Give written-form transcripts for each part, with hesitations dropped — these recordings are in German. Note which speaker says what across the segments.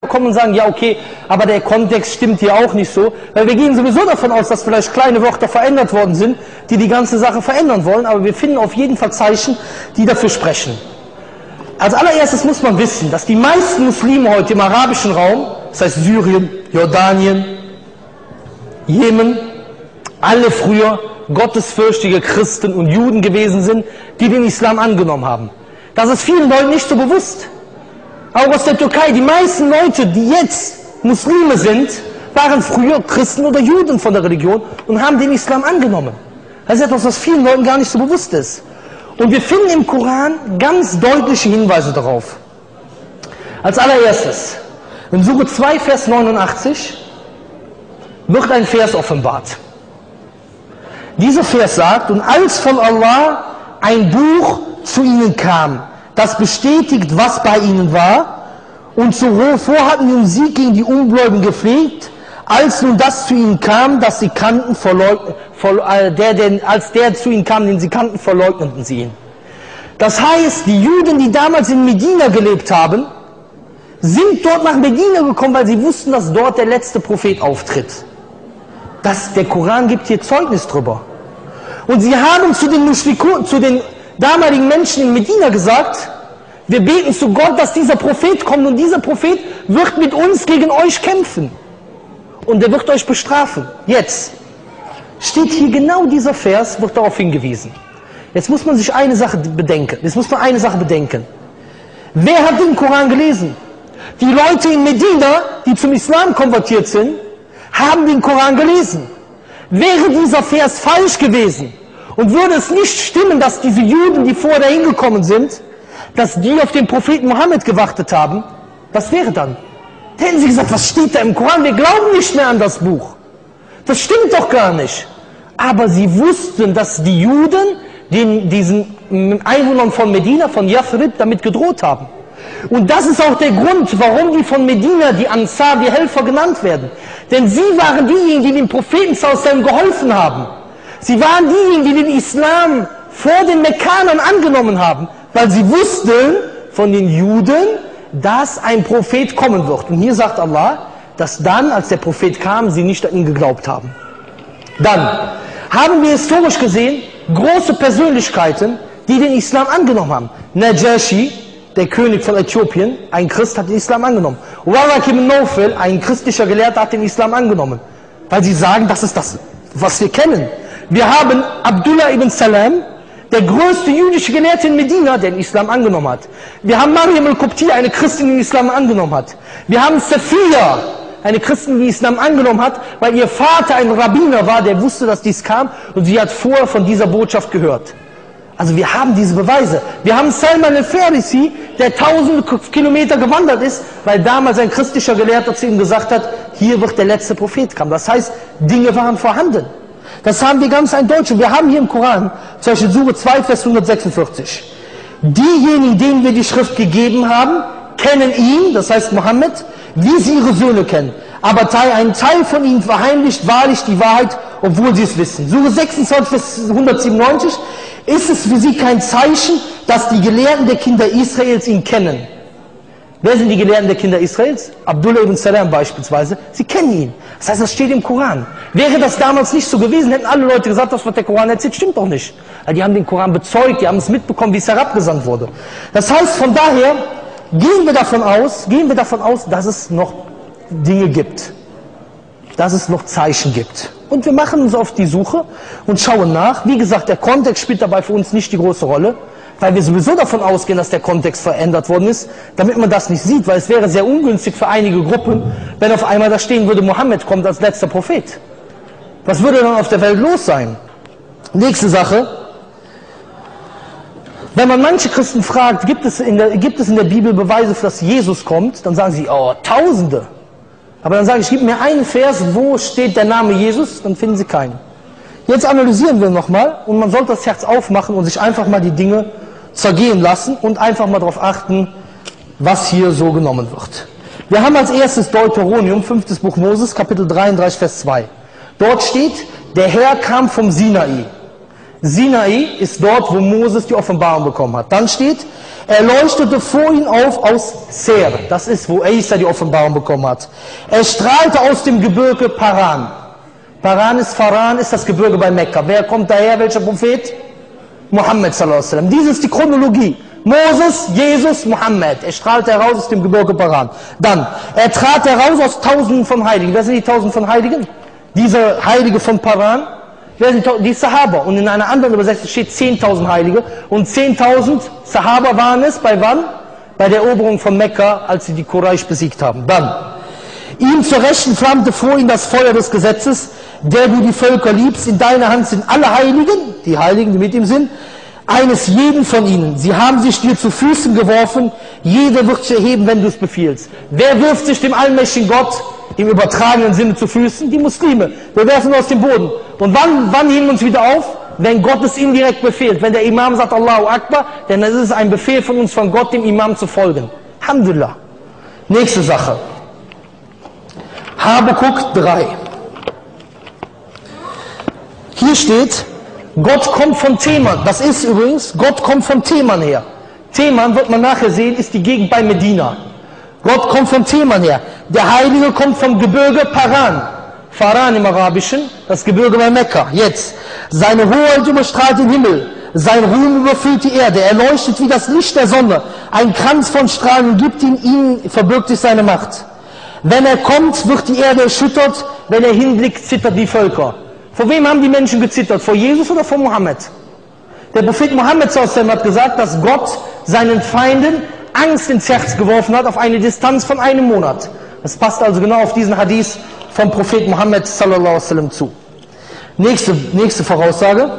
Speaker 1: kommen und sagen, ja okay, aber der Kontext stimmt hier auch nicht so, weil wir gehen sowieso davon aus, dass vielleicht kleine Wörter verändert worden sind, die die ganze Sache verändern wollen, aber wir finden auf jeden Fall Zeichen, die dafür sprechen. Als allererstes muss man wissen, dass die meisten Muslime heute im arabischen Raum, das heißt Syrien, Jordanien, Jemen, alle früher gottesfürchtige Christen und Juden gewesen sind, die den Islam angenommen haben. Das ist vielen Leuten nicht so bewusst. Auch aus der Türkei, die meisten Leute, die jetzt Muslime sind, waren früher Christen oder Juden von der Religion und haben den Islam angenommen. Das ist etwas, was vielen Leuten gar nicht so bewusst ist. Und wir finden im Koran ganz deutliche Hinweise darauf. Als allererstes, in Sure 2, Vers 89, wird ein Vers offenbart. Dieser Vers sagt, und als von Allah ein Buch zu ihnen kam, das bestätigt, was bei ihnen war, und zuvor hatten wir den Sieg gegen die Ungläubigen gepflegt, als nun das zu ihnen kam, das sie kannten, als der zu ihnen kam, den sie kannten, verleugneten sie ihn. Das heißt, die Juden, die damals in Medina gelebt haben, sind dort nach Medina gekommen, weil sie wussten, dass dort der letzte Prophet auftritt. Der Koran gibt hier Zeugnis drüber. Und sie haben zu den damaligen Menschen in Medina gesagt, wir beten zu Gott, dass dieser Prophet kommt und dieser Prophet wird mit uns gegen euch kämpfen. Und er wird euch bestrafen. Jetzt steht hier genau dieser Vers, wird darauf hingewiesen. Jetzt muss man sich eine Sache bedenken. Wer hat den Koran gelesen? Die Leute in Medina, die zum Islam konvertiert sind, haben den Koran gelesen. Wäre dieser Vers falsch gewesen und würde es nicht stimmen, dass diese Juden, die vorher dahin gekommen sind, dass die auf den Propheten Mohammed gewartet haben, was wäre dann? Da hätten sie gesagt, was steht da im Koran? Wir glauben nicht mehr an das Buch. Das stimmt doch gar nicht. Aber sie wussten, dass die Juden diesen Einwohnern von Medina, von Yathrib, damit gedroht haben. Und das ist auch der Grund, warum die von Medina, die Ansar, die Helfer genannt werden. Denn sie waren diejenigen, die dem Propheten sallallahu geholfen haben. Sie waren diejenigen, die den Islam vor den Mekkanern angenommen haben, weil sie wussten von den Juden, dass ein Prophet kommen wird. Und hier sagt Allah, dass dann, als der Prophet kam, sie nicht an ihn geglaubt haben. Dann haben wir historisch gesehen große Persönlichkeiten, die den Islam angenommen haben. Najashi, der König von Äthiopien, ein Christ, hat den Islam angenommen. Waraq ibn Nawfal, ein christlicher Gelehrter, hat den Islam angenommen. Weil sie sagen, das ist das, was wir kennen. Wir haben Abdullah ibn Salam, der größte jüdische Gelehrte in Medina, der den Islam angenommen hat. Wir haben Maryam al-Qubti, eine Christin, die den Islam angenommen hat. Wir haben Safiya, eine Christin, die den Islam angenommen hat, weil ihr Vater ein Rabbiner war, der wusste, dass dies kam, und sie hat vorher von dieser Botschaft gehört. Also wir haben diese Beweise. Wir haben Salman al-Farisi, der tausende Kilometer gewandert ist, weil damals ein christlicher Gelehrter zu ihm gesagt hat, hier wird der letzte Prophet kommen. Das heißt, Dinge waren vorhanden. Das haben wir ganz eindeutig. Wir haben hier im Koran, zum Beispiel Sure 2, Vers 146. Diejenigen, denen wir die Schrift gegeben haben, kennen ihn, das heißt Mohammed, wie sie ihre Söhne kennen. Aber ein Teil von ihnen verheimlicht wahrlich die Wahrheit, obwohl sie es wissen. Sure 26, Vers 197. Ist es für sie kein Zeichen, dass die Gelehrten der Kinder Israels ihn kennen? Wer sind die Gelehrten der Kinder Israels? Abdullah ibn Salam beispielsweise. Sie kennen ihn. Das heißt, das steht im Koran. Wäre das damals nicht so gewesen, hätten alle Leute gesagt, das, was der Koran erzählt, stimmt doch nicht. Weil die haben den Koran bezeugt, die haben es mitbekommen, wie es herabgesandt wurde. Das heißt, von daher gehen wir davon aus, dass es noch Dinge gibt. Dass es noch Zeichen gibt. Und wir machen uns auf die Suche und schauen nach. Wie gesagt, der Kontext spielt dabei für uns nicht die große Rolle, weil wir sowieso davon ausgehen, dass der Kontext verändert worden ist, damit man das nicht sieht, weil es wäre sehr ungünstig für einige Gruppen, wenn auf einmal da stehen würde, Mohammed kommt als letzter Prophet. Was würde dann auf der Welt los sein? Nächste Sache. Wenn man manche Christen fragt, gibt es in der Bibel Beweise, dass Jesus kommt, dann sagen sie, oh, Tausende. Aber dann sage ich, gib mir einen Vers, wo steht der Name Jesus, dann finden sie keinen. Jetzt analysieren wir nochmal und man sollte das Herz aufmachen und sich einfach mal die Dinge zergehen lassen und einfach mal darauf achten, was hier so genommen wird. Wir haben als erstes Deuteronomium, 5. Buch Moses, Kapitel 33, Vers 2. Dort steht, der Herr kam vom Sinai. Sinai ist dort, wo Moses die Offenbarung bekommen hat. Dann steht, Er leuchtete vor ihnen auf aus Seir. Das ist, wo Isa die Offenbarung bekommen hat. Er strahlte aus dem Gebirge Paran. Faran ist das Gebirge bei Mekka. Wer kommt daher? Welcher Prophet? Muhammad sallallahu alaihi wasallam. Dies ist die Chronologie. Moses, Jesus, Muhammad. Er strahlte heraus aus dem Gebirge Paran. Dann, er trat heraus aus Tausenden von Heiligen. Wer sind die Tausenden von Heiligen? Diese Heilige von Paran. Wer sind die Sahaba? Und in einer anderen Übersetzung steht 10.000 Heilige. Und 10.000 Sahaba waren es bei wann? Bei der Eroberung von Mekka, als sie die Quraysh besiegt haben. Dann, ihm zur Rechten flammte vor ihm das Feuer des Gesetzes, der du die Völker liebst. In deiner Hand sind alle Heiligen, die Heiligen, die mit ihm sind, eines jeden von ihnen. Sie haben sich dir zu Füßen geworfen, jeder wird sich erheben, wenn du es befiehlst. Wer wirft sich dem allmächtigen Gott im übertragenen Sinne zu Füßen? Die Muslime. Wir werfen aus dem Boden. Und wann heben wir uns wieder auf? Wenn Gott es indirekt befehlt. Wenn der Imam sagt Allahu Akbar, dann ist es ein Befehl von uns, von Gott dem Imam zu folgen. Alhamdulillah. Nächste Sache. Habakuk 3. Hier steht, Gott kommt von Teman. Das ist übrigens, Gott kommt von Teman her. Teman, wird man nachher sehen, ist die Gegend bei Medina. Gott kommt von Teman her. Der Heilige kommt vom Gebirge Paran. Faran im Arabischen, das Gebirge bei Mekka. Jetzt, seine Hoheit überstrahlt den Himmel. Sein Ruhm überfüllt die Erde. Er leuchtet wie das Licht der Sonne. Ein Kranz von Strahlen gibt ihm verbirgt sich seine Macht. Wenn er kommt, wird die Erde erschüttert. Wenn er hinblickt, zittert die Völker. Vor wem haben die Menschen gezittert? Vor Jesus oder vor Mohammed? Der Prophet Mohammed hat gesagt, dass Gott seinen Feinden Angst ins Herz geworfen hat auf eine Distanz von einem Monat. Das passt also genau auf diesen Hadith vom Prophet Mohammed sallallahu alaihi wasallam zu. Nächste Voraussage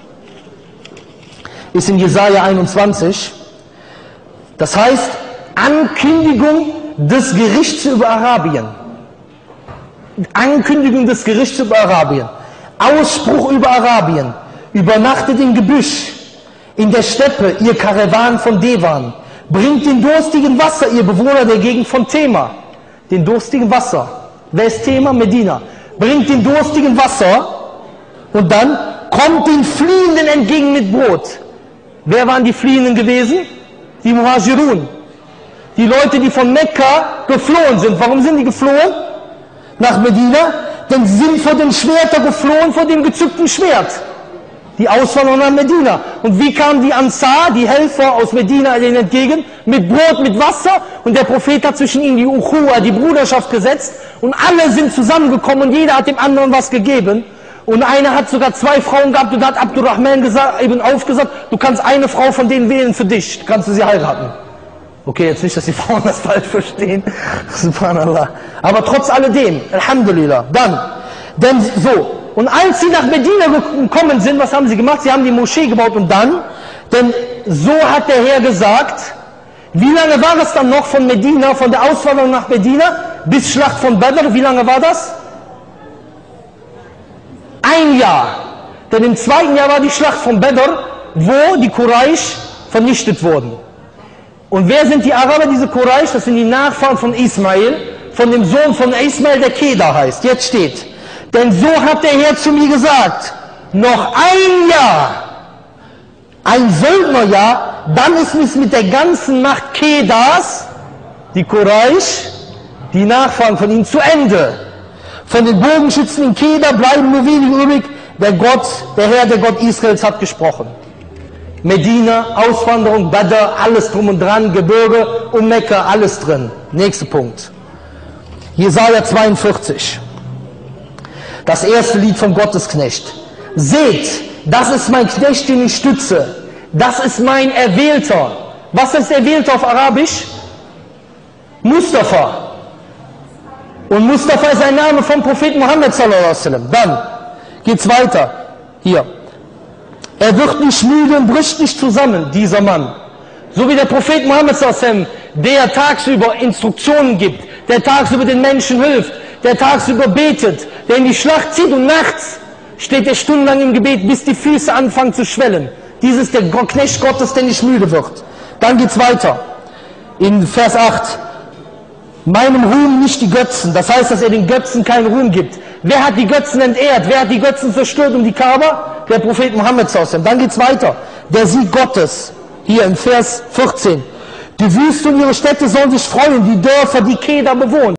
Speaker 1: ist in Jesaja 21. Das heißt, Ankündigung des Gerichts über Arabien. Ankündigung des Gerichts über Arabien. Ausspruch über Arabien. Übernachtet im Gebüsch, in der Steppe, ihr Karawan von Devan. Bringt den durstigen Wasser, ihr Bewohner der Gegend von Tema. Den durstigen Wasser. Wer ist Tema? Medina. Bringt den durstigen Wasser und dann kommt den Fliehenden entgegen mit Brot. Wer waren die Fliehenden gewesen? Die Muhajirun. Die Leute, die von Mekka geflohen sind. Warum sind die geflohen? Nach Medina? Denn sie sind vor dem Schwerter geflohen, vor dem gezückten Schwert. Die Auswanderer nach Medina. Und wie kamen die Ansar, die Helfer aus Medina ihnen entgegen? Mit Brot, mit Wasser. Und der Prophet hat zwischen ihnen die Uchuwa, die Bruderschaft gesetzt. Und alle sind zusammengekommen und jeder hat dem anderen was gegeben. Und einer hat sogar 2 Frauen gehabt und hat Abdurrahman eben aufgesagt, du kannst eine Frau von denen wählen für dich. Kannst du sie heiraten. Okay, jetzt nicht, dass die Frauen das falsch verstehen. Subhanallah. Aber trotz alledem, Alhamdulillah. Denn so. Und als sie nach Medina gekommen sind, was haben sie gemacht? Sie haben die Moschee gebaut und dann, denn so hat der Herr gesagt, wie lange war es dann noch von Medina, von der Auswanderung nach Medina, bis Schlacht von Badr, wie lange war das? 1 Jahr. Denn im 2. Jahr war die Schlacht von Badr, wo die Quraysh vernichtet wurden. Und wer sind die Araber, diese Quraysh? Das sind die Nachfahren von Ismail, von dem Sohn von Ismail, der Kedar heißt. Jetzt steht, denn so hat der Herr zu mir gesagt, noch 1 Jahr, ein Söldnerjahr, dann ist es mit der ganzen Macht Kedars, die Quraysh, die Nachfahren von ihnen, zu Ende. Von den Bogenschützen in Kedar bleiben nur wenige übrig. Der Herr, der Gott Israels, hat gesprochen. Medina, Auswanderung, Badr, alles drum und dran, Gebirge und Mekka, alles drin. Nächster Punkt. Jesaja 42. Das erste Lied vom Gottesknecht. Seht, das ist mein Knecht, den ich stütze. Das ist mein Erwählter. Was ist Erwählter auf Arabisch? Mustafa. Und Mustafa ist ein Name vom Propheten Mohammed sallallahu alaihi wasallam. Dann geht's weiter. Hier. Er wird nicht müde und bricht nicht zusammen, dieser Mann. So wie der Prophet Mohammed sallallahu alaihi wasallam, der tagsüber Instruktionen gibt, der tagsüber den Menschen hilft, der tagsüber betet, der in die Schlacht zieht und nachts steht er stundenlang im Gebet, bis die Füße anfangen zu schwellen. Dies ist der Knecht Gottes, der nicht müde wird. Dann geht's weiter. In Vers 8. Meinem Ruhm nicht die Götzen. Das heißt, dass er den Götzen keinen Ruhm gibt. Wer hat die Götzen entehrt? Wer hat die Götzen zerstört um die Kaaba? Der Prophet Mohammed sallallahu alaihi wasallam. Dann geht's weiter. Der Sieg Gottes. hier im Vers 14. Die Wüste und ihre Städte sollen sich freuen, die Dörfer, die Keder bewohnen.